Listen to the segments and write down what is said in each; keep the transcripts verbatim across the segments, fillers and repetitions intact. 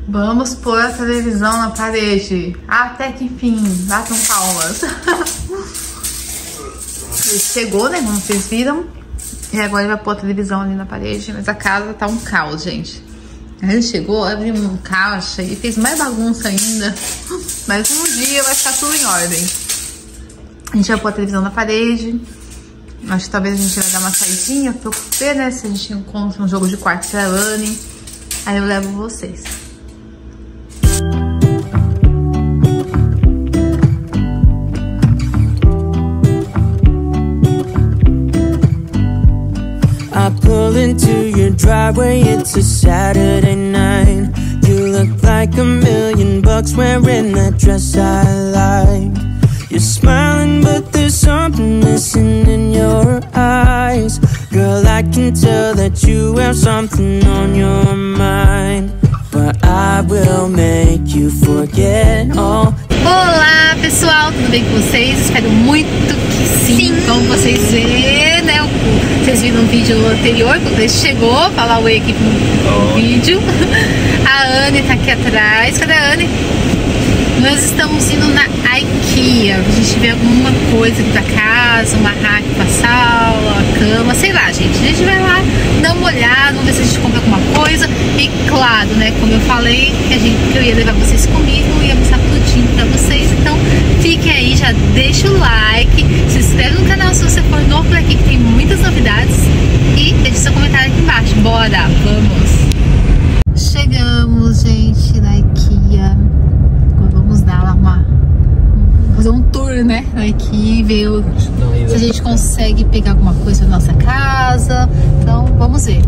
Vamos pôr a televisão na parede. Até que enfim, batam palmas. Ele chegou, né? Como vocês viram. E agora ele vai pôr a televisão ali na parede. Mas a casa tá um caos, gente. Ele chegou, abriu uma caixa e fez mais bagunça ainda. Mas um dia vai ficar tudo em ordem. A gente vai pôr a televisão na parede. Acho que talvez a gente vai dar uma saidinha pra eu ver, né? Se a gente encontra um jogo de quarto pra Anne. Aí eu levo vocês. I pull into your driveway, it's a Saturday night. You look like a million bucks wearing that dress I like. You're smiling but there's something missing in your eyes. Girl, I can tell that you have something on your mind. But I will make you forget all. Olá pessoal, tudo bem com vocês? Espero muito que sim, sim. Como vocês vêem, né? Vocês viram no vídeo anterior, quando ele chegou, falar oi aqui pro oh. vídeo. A Anne tá aqui atrás. Cadê a Anne? Nós estamos indo na IKEA. A gente vê alguma coisa aqui pra casa, uma rack pra sala, uma cama, sei lá, gente. A gente vai lá, dar uma olhada, vamos ver se a gente compra alguma coisa. E claro, né, como eu falei, que, a gente, que eu ia levar vocês comigo, ia mostrar tudinho pra vocês. Então fiquem aí, já deixa o like, se inscreve no canal se você for novo por aqui, que tem muitas novidades. E deixa seu comentário aqui embaixo. Bora, vamos! Chegamos, gente, na IKEA. Vamos dar lá uma... fazer um tour, né? Aqui, ver o, se a gente consegue pegar alguma coisa na nossa casa. Então, vamos ver.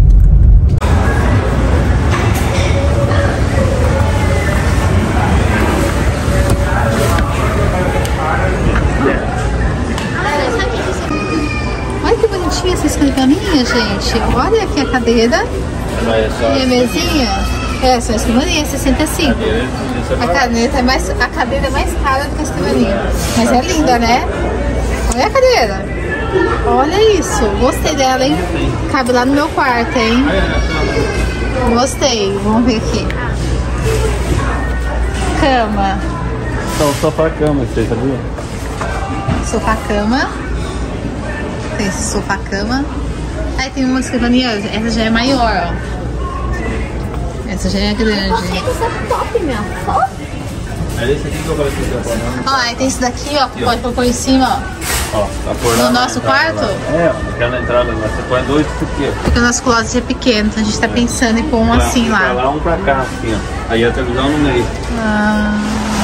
Olha que bonitinha essa escrivaninha, gente. Olha aqui a cadeira. E a mesinha. É, só a escrivaninha, sessenta e cinco. A caneta é mais, a cadeira é mais cara do que a escrivaninha. Mas é linda, né? Olha a cadeira. Olha isso. Gostei dela, hein? Cabe lá no meu quarto, hein? Gostei. Vamos ver aqui. Cama. Então, sofá-cama, você sabia? Sofá-cama. Tem esse sofá-cama. Aí tem uma escrivaninha. Essa já é maior, ó. Essa já é grande. Essa é top, minha foto. É esse aqui que eu gosto de fazer. Ó, aí tem esse daqui, ó, que pode pôr em cima, ó. Ó, tá por lá. No nosso quarto? Lá. É, aquela entrada lá. Você põe dois disso aqui, ó. Porque o nosso closet é pequeno, então a gente tá pensando em pôr um pra, assim lá. Pra lá, um pra cá, assim, ó. Aí a televisão no meio. Ah.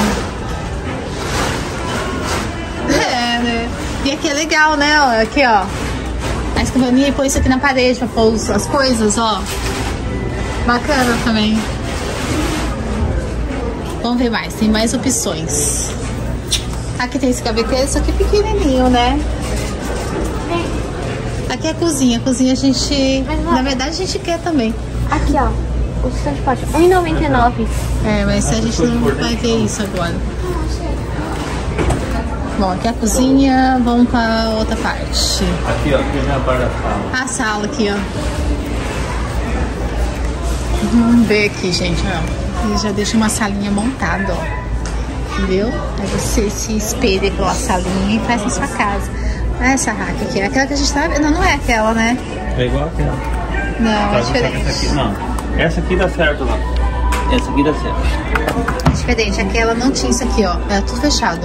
É, né? E aqui é legal, né? Ó, aqui, ó. A escrivaninha e põe isso aqui na parede pra pôr as coisas, ó. Bacana também. Vamos ver mais, tem mais opções. Aqui tem esse gaveteiro, só que pequenininho, né? Aqui é a cozinha, a cozinha a gente... Na verdade a gente quer também. Aqui, ó, o transporte, um real e noventa e nove. É, mas a gente não vai ver isso agora. Bom, aqui é a cozinha, vamos pra outra parte. Aqui, ó, aqui já é a parte da sala. A sala aqui, ó. Vamos ver aqui, gente, ó. Ele já deixa uma salinha montada, ó. Entendeu? Aí você se espelha pela salinha e faz na sua casa. Olha essa rack aqui. É aquela que a gente tá vendo. Não, não é aquela, né? É igual aquela. Não, é diferente. Essa aqui, não. Essa aqui dá certo lá. Essa aqui dá certo. É diferente. Aquela não tinha isso aqui, ó. Era tudo fechado.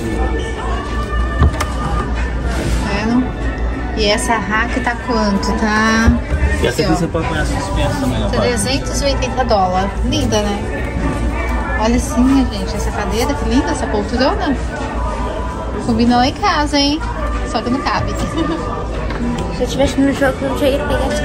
Tá vendo? E essa rack tá quanto? Tá... E essa aqui, aqui você pode pôr essa suspensa também, ó. trezentos e oitenta dólares. Linda, né? Olha assim, gente. Essa cadeira, que linda, essa poltrona. Combinou lá em casa, hein? Só que não cabe. Se eu tivesse no jogo, eu já ia pegar essa.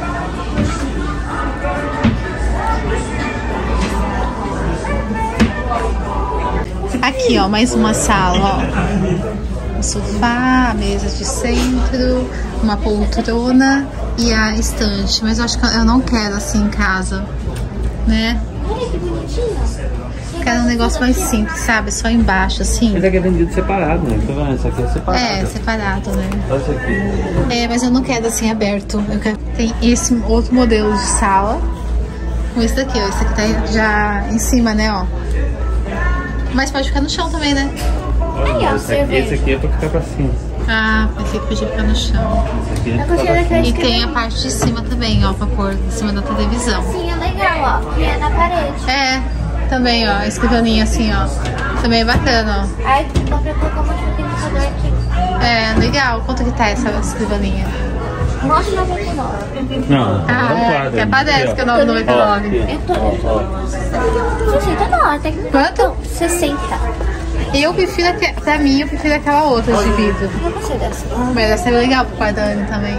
Aqui, ó, mais uma sala, ó. Um sofá, a mesa de centro, uma poltrona e a estante. Mas eu acho que eu não quero assim em casa, né? Quero um negócio mais simples, sabe? Só embaixo, assim. Esse aqui é vendido separado, né? Tá vendo? Esse aqui é separado. É, separado, né? Olha esse aqui. É, mas eu não quero assim aberto. Eu quero... Tem esse outro modelo de sala. Com esse daqui, ó. Esse aqui tá já em cima, né, ó. Mas pode ficar no chão também, né? Olha, Aí, ó, esse, aqui, esse aqui é pra ficar pra cima. Ah, pensei que podia ficar no chão. Esse aqui é Eu pra gostei ficar pra daquele E cima. tem a parte de cima também, ó, pra pôr em cima da televisão. Sim, é legal, ó. Que é na parede. É, também, ó, escrivaninha assim, ó. Também é bacana, ó. Aí dá pra colocar um monte de computador aqui. É, legal. Quanto que tá essa escrivaninha? nove e noventa e nove. Não, Ah, não é, quadra. que é pra dez, que é nove e noventa e nove. Eu tô... sessenta não, até que... Quanto? sessenta. Eu prefiro, aque- pra mim, eu prefiro aquela outra de vidro. Eu gostei dessa. Mas essa é legal pro quarto da Anne também.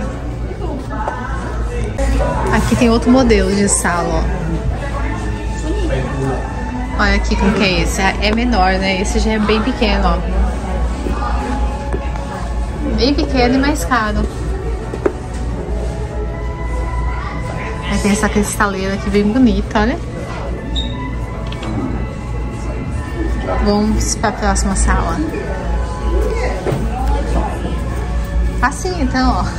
Aqui tem outro modelo de sala, ó. Olha aqui como que é esse. É menor, né? Esse já é bem pequeno, ó. Bem pequeno e mais caro. Aí tem essa cristaleira aqui bem bonita, olha. Vamos para a próxima sala. Assim, então, ó.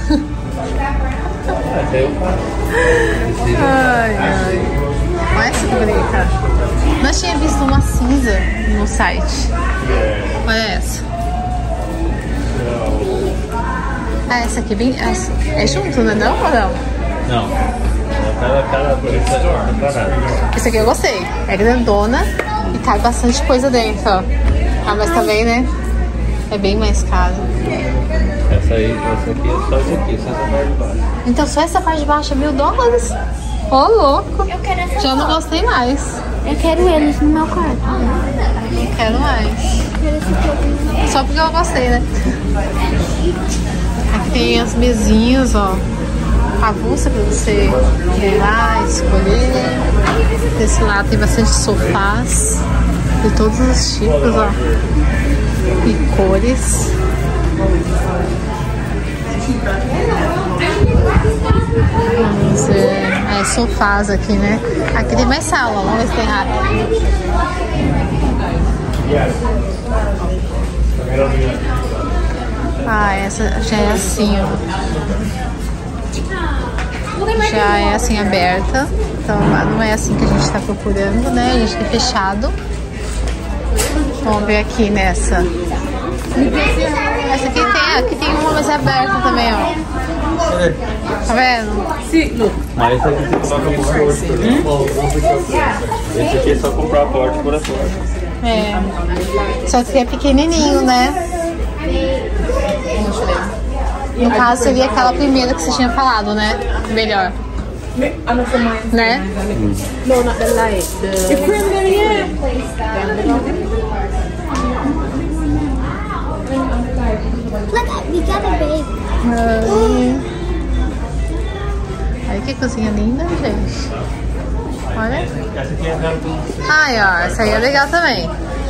Ai, ai. Olha essa que bonita. Nós tinha visto uma cinza no site. Olha essa. Ah, essa aqui é bem... essa- é junto, né? Não ou não? Não. Cada, cada coisa é separada. Essa aqui eu gostei. É grandona e cabe bastante coisa dentro, ó. Ah, mas também, né? É bem mais caro. Essa aí, essa aqui é só isso aqui, só essa parte de baixo. Então só essa parte de baixo é mil dólares? Ô, louco. Eu quero essa Já não foto. gostei mais. Eu quero eles no meu quarto. Não quero mais. Eu quero esse aqui. Só porque eu gostei, né? Aqui tem as mesinhas, ó. Avulsa pra você ir lá, escolher. Desse lado tem bastante sofás. De todos os tipos, ó. E cores. Vamos ver. É, sofás aqui, né? Aqui tem mais sala, vamos ver se tem rápido. Ah, essa já é assim, ó. Já é assim aberta. Então não é assim que a gente tá procurando, né? A gente tem fechado. Vamos ver aqui nessa. Essa aqui tem, aqui tem uma mais aberta também, ó. Tá vendo? Mas esse aqui você coloca por porta. Esse aqui é só comprar a porta por a porta. É. Só que é pequenininho, né? Deixa eu ver. No caso seria aquela primeira que você tinha falado, né? Melhor. Né? No, not the light. The, the cream, yeah. Look, we got a baby. Ai. Ai, que cozinha linda, gente. Olha. Essa aqui é a Ai, ó, essa aí é legal também.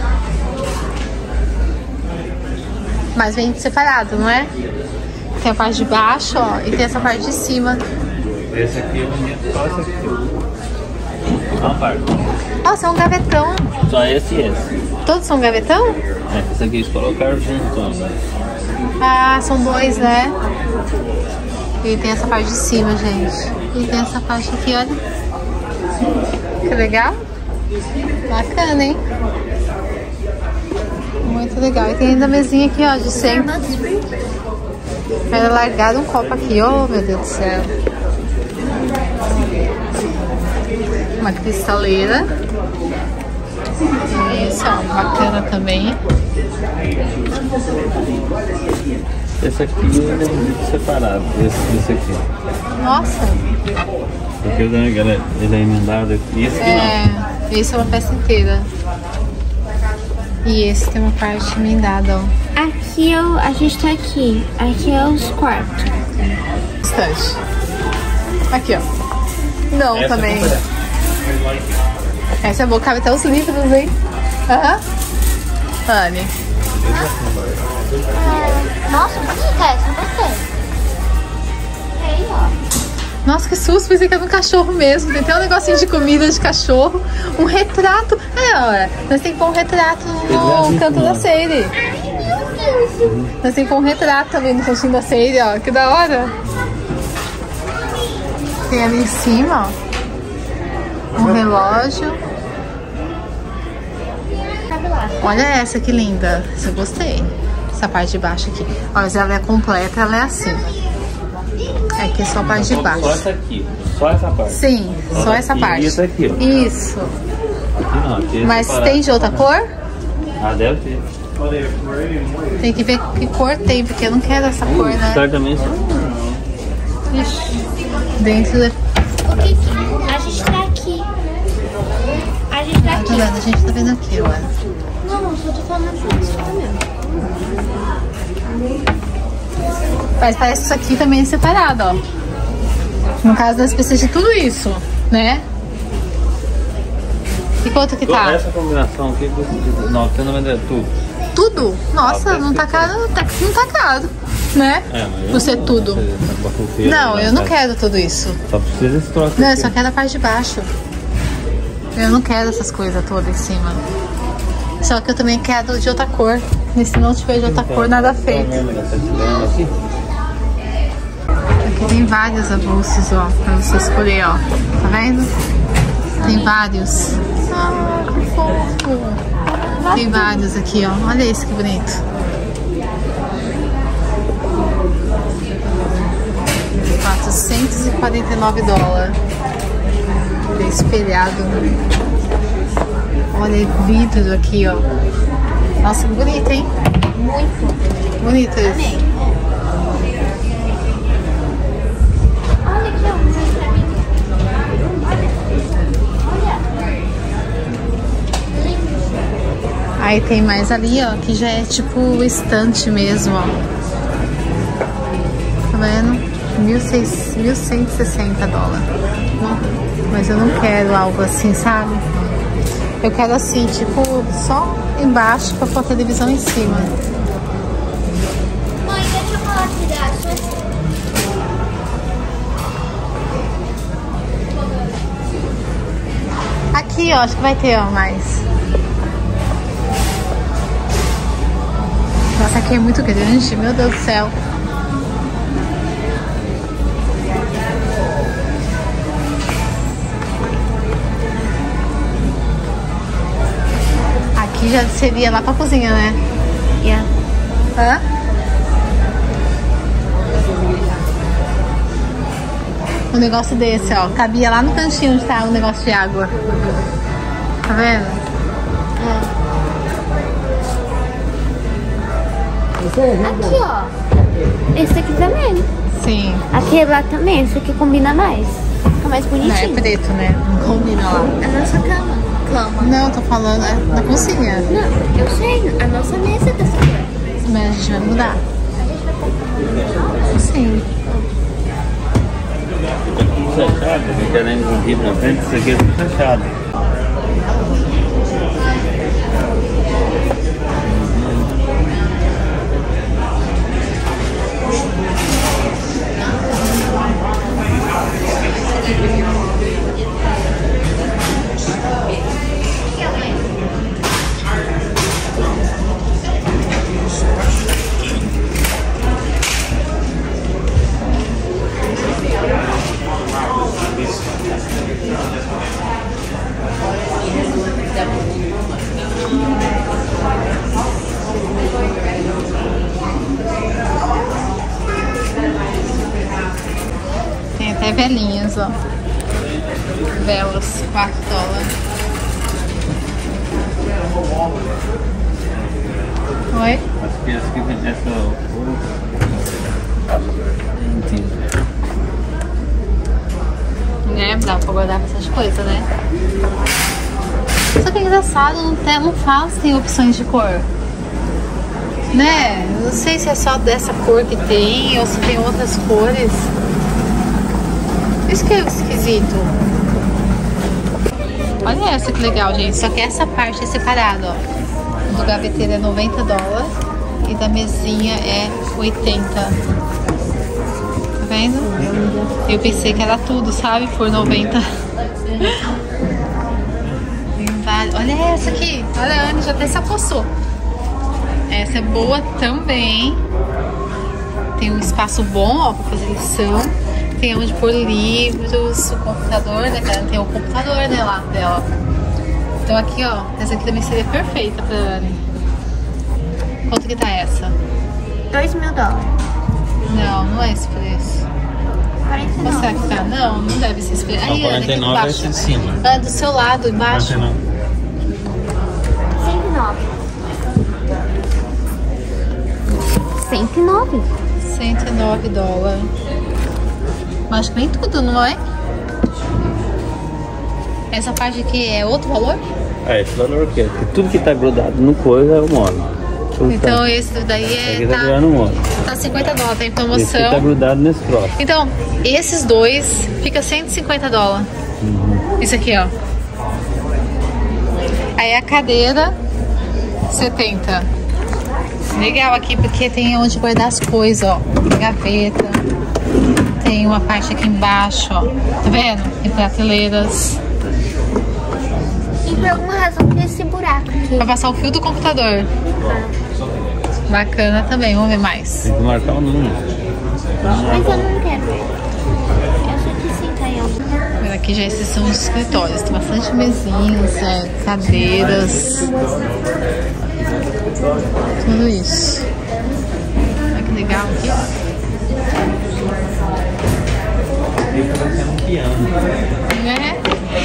Mas vem separado, não é? Tem a parte de baixo, ó, e tem essa parte de cima. Esse aqui é bonito, só esse aqui. Uma parte. Nossa, é um gavetão. Só esse e esse. Todos são gavetão? É, esse aqui eles colocaram junto, né? Ah, são dois, né? E tem essa parte de cima, gente. E tem essa parte aqui, olha. Que legal. Bacana, hein? Muito legal. E tem ainda a mesinha aqui, ó, de centro. Era largado um copo aqui, oh meu Deus do céu. Uma cristaleira. Isso, ó, bacana também. Esse aqui ele é muito separado, esse, esse aqui. Nossa. Porque ele é, ele é emendado e esse aqui não. É, esse é uma peça inteira. E esse tem uma parte emendada, ó. Aqui eu, a gente tá aqui. Aqui é os quartos. Estante. Aqui, ó. Não, Essa também. é Essa é boa, cabe até os livros, hein? Aham. Anne. Nossa, bonita essa, não gostei. Aí, ó. Nossa, que susto, pensei que era um cachorro mesmo. Tem até um negocinho de comida de cachorro. Um retrato. Ah, olha, nós temos que pôr um retrato no canto da Sadie. Nós temos que pôr um retrato ali no cantinho da Sadie, ó. Que da hora. Tem ali em cima, ó. Um relógio. Olha essa que linda. Essa eu gostei. Essa parte de baixo aqui. Olha, se ela é completa, ela é assim. É aqui só a parte de baixo. Só essa aqui. Só essa parte. Sim, só, só essa parte. E essa aqui, ó. Isso. Aqui não, aqui é Mas separado. tem de outra cor? Ah, deve ter. Tem que ver que cor tem, porque eu não quero essa cor, né? Certamente. Ixi. Dentro da... O que que... A gente tá aqui. A gente tá Tá aqui. vendo? A gente tá vendo aqui, olha. Não, eu tô falando isso mesmo. Mas parece que isso aqui também é separado, ó. No caso das peças de tudo isso, né? E quanto que tá? Essa combinação aqui custa novecentos e noventa tudo. Tudo? Nossa, não tá caro, tá- não tá caro, né? É, mas Por ser tudo. Não, eu não quero tudo isso. Só precisa esse troço Não, eu aqui. só quero a parte de baixo. Eu não quero essas coisas todas em cima. Só que eu também quero de outra cor. E se não tiver de outra cor, nada feito. Aqui. Aqui tem vários avulsos, ó, pra você escolher, ó. Tá vendo? Tem vários. Ah, que fofo. Tem vários aqui, ó. Olha esse que bonito. quatrocentos e quarenta e nove dólares. Bem espelhado. Olha, vidro aqui, ó. Nossa, que bonito, hein? Muito. Bonito esse. Amei. Olha aqui, ó. Mostra pra mim. Olha. Olha. Aí tem mais ali, ó, que já é tipo o estante mesmo, ó. Tá vendo? mil cento e sessenta dólares. Mas eu não quero algo assim, sabe? Eu quero assim, tipo, só embaixo pra pôr a televisão em cima. Mãe, deixa eu falar que dá. Só assim. Aqui, ó, acho que vai ter, ó, mais. Nossa, aqui é muito grande, meu Deus do céu. Aqui já seria lá pra cozinha, né? Yeah. Hã? Um negócio desse, ó. Cabia lá no cantinho onde tá o negócio de água. Tá vendo? Aqui, ó. Esse aqui também. Sim. Aquele lá também. Esse aqui combina mais. Fica mais Não, é bonitinho. preto, né? Não combina lá. A nossa cama. Cama. Não, eu tô falando é na cozinha. Não, eu sei. A nossa mesa é dessa cor. Mas a gente vai mudar. A gente vai pôr. Sim. Tudo fechado, porque além de um vidro na frente, isso aqui é tudo fechado. Tem até velinhas, ó. Velas, quatro dólares. Oi? Acho que essa aqui tem essa. Né? Dá pra guardar essas coisas, né? Só que é engraçado, não, tem, não fala se tem opções de cor. Né? Não sei se é só dessa cor que tem ou se tem outras cores. Isso que é esquisito. Olha essa que legal, gente. Só que essa parte é separada, ó. Do gaveteiro é noventa dólares e da mesinha é oitenta. Tá vendo? Eu pensei que era tudo, sabe? Por noventa. Tem vários. Olha essa aqui. Olha, a Anne já até se apossou. Essa é boa também. Tem um espaço bom, ó, pra fazer lição. Tem onde pôr livros, o computador, né? Tem o computador, né, lá dela. Então aqui, ó, essa aqui também seria perfeita pra Anne. Quanto que tá essa? Dois mil dólares. Não, não é esse preço. quarenta e nove. Qual será que tá? Não, não deve ser esse preço. Não, Aí, Anne, aqui quarenta e nove é embaixo. esse de cima. Ah, do seu lado, embaixo. quarenta e nove. cento e nove. cento e nove. cento e nove dólares. Mas acho que nem tudo, não é? Essa parte aqui é outro valor? É, esse valor aqui. Porque tudo que tá grudado no coisa é o mono. Tudo Então tá. esse daí Esse é. aqui tá Tá, grudado no mono. tá cinquenta dólares, tá em Esse aqui promoção. tá grudado nesse próximo. Então, esses dois fica cento e cinquenta dólares. Uhum. Isso aqui, ó. Aí a cadeira, setenta. Legal aqui porque tem onde guardar as coisas, ó. Tem gaveta. Tem uma parte aqui embaixo, ó. Tá vendo? Tem prateleiras. E por alguma razão tem esse buraco aqui. Pra passar o fio do computador. Bacana também, vamos ver mais. Tem que marcar o número. Mas eu não quero ver. Eu só quis sentar em algum. Aqui já esses são os escritórios. Tem bastante mesinhas, é, cadeiras. Tudo isso. Olha que legal aqui. É.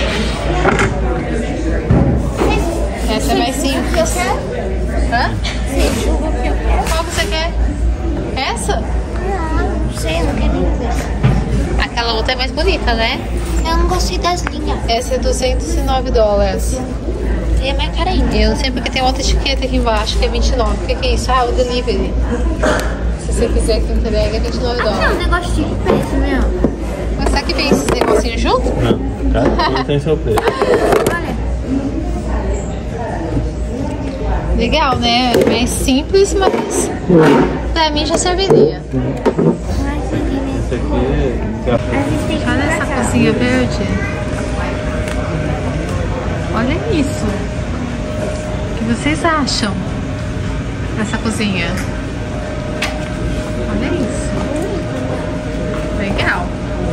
Essa é mais simples. Hã? Sem chuva que eu quero. Qual que você quer? Essa? Não, não sei, eu não quero nem ver. Aquela outra é mais bonita, né? Eu não gostei das linhas. Essa é duzentos e nove dólares. E é mais cara ainda. Eu não sei porque tem outra etiqueta aqui embaixo que é vinte e nove. O que, que é isso? Ah, o delivery. Se você quiser que entregue é vinte e nove Ah, não, dólares. um negócio de preço, meu. Mas será que vem esses negocinhos junto? Não, cada um tem seu preço. Olha. Legal, né? É simples, mas pra mim já serviria. Ai, isso aqui mesmo. Esse aqui é... A gente tem que Olha ir essa pra cá. cozinha verde. Olha isso. O que vocês acham dessa cozinha? Olha isso. Legal.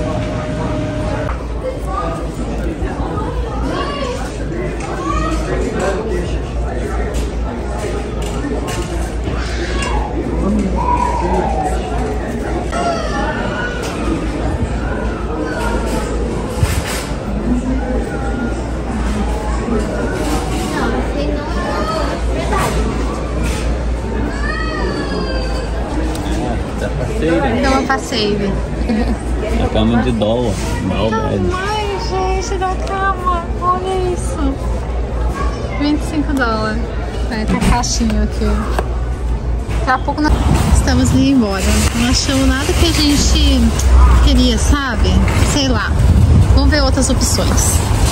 Não, você não é verdade. Tá parceira. Então eu passei. É cama de dólar. Maldade. Ai, gente, da cama. Olha isso. vinte e cinco dólares. É, tá caixinho aqui. Daqui a pouco nós estamos indo embora. Não achamos nada que a gente queria, sabe? Sei lá. Vamos ver outras opções.